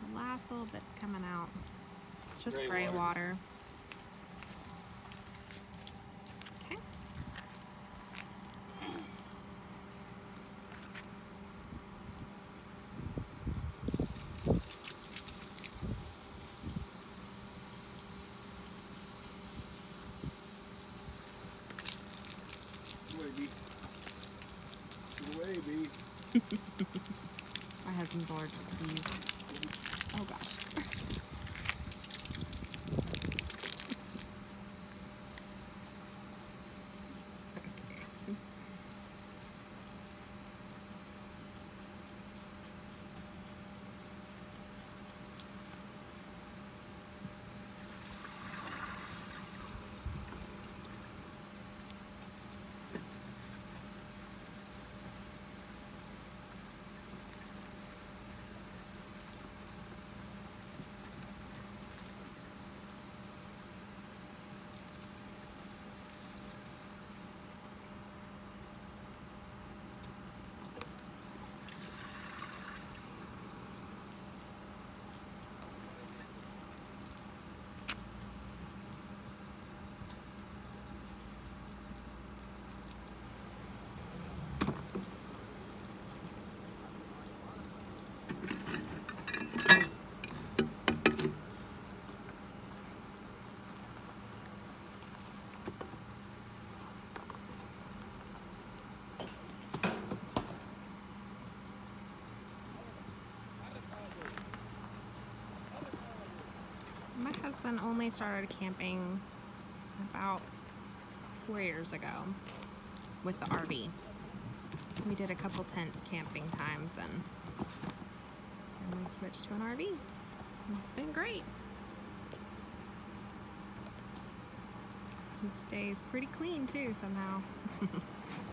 The last little bit's coming out. It's just Gray gray water. water. Okay. Get away, bee. Get away, bee. My husband's allergic to bees. Oh gosh. My husband only started camping about 4 years ago with the RV. We did a couple tent camping times and we switched to an RV. It's been great. He stays pretty clean too somehow.